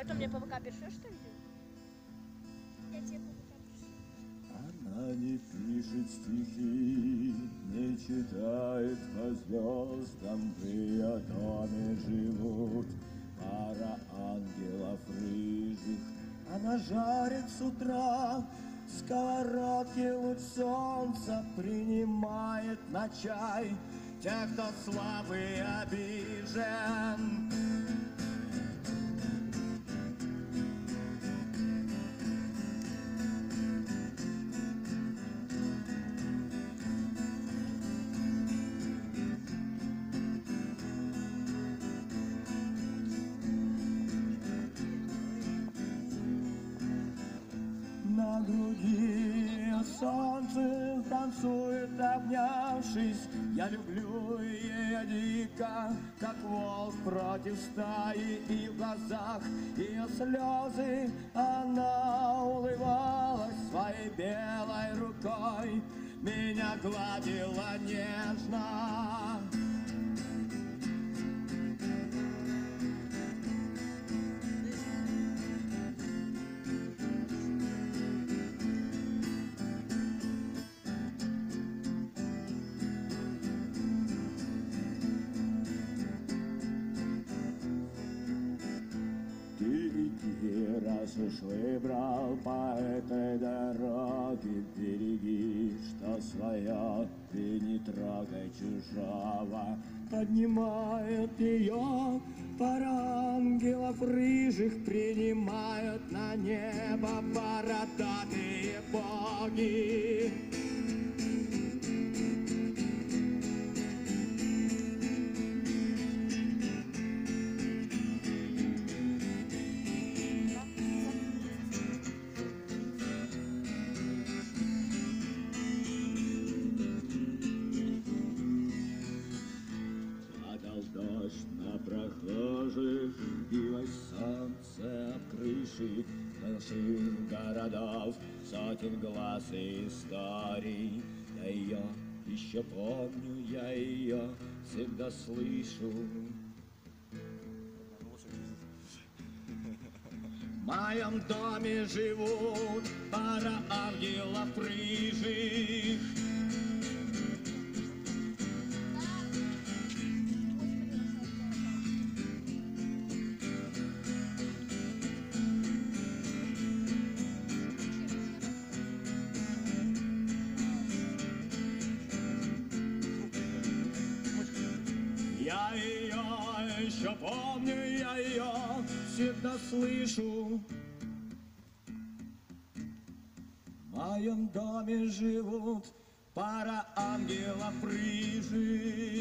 ты мне по ВК пишешь, что ли? Я тебе по ВК пишу. Она не пишет стихи, не читает по звездам, в ее доме живут пара ангелов рыжих. Она жарит с утра сковородки, луч солнца принимает на чай тех, кто слабый и обижен. На груди солнце танцует, обнявшись. Я люблю ее дико, как волк против стаи. И в глазах ее слезы, она улыбалась своей белой рукой, меня гладила нежно. Раз уж выбрал по этой дороге, береги, что свое, ты не трогай чужого. Поднимает ее пара ангелов рыжих, принимают на небо бородатые боги. Дождь на прохожих, билось солнце об крыши больших городов, сотен глаз и историй. Я ее еще помню, я ее всегда слышу. В моем доме живут пара ангелов рыжих. Я ее еще помню, я ее всегда слышу. В моем доме живут пара ангелов рыжих.